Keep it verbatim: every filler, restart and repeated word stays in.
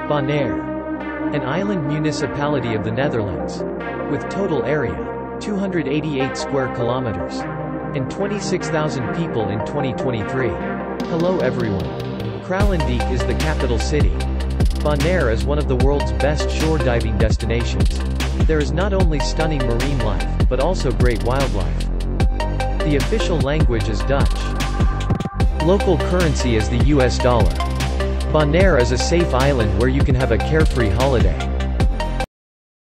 Bonaire, an island municipality of the Netherlands, with total area two hundred eighty-eight square kilometers and twenty-six thousand people in twenty twenty-three. Hello everyone. Kralendijk is the capital city. Bonaire is one of the world's best shore diving destinations. There is not only stunning marine life, but also great wildlife. The official language is Dutch. Local currency is the U S dollar. Bonaire is a safe island where you can have a carefree holiday.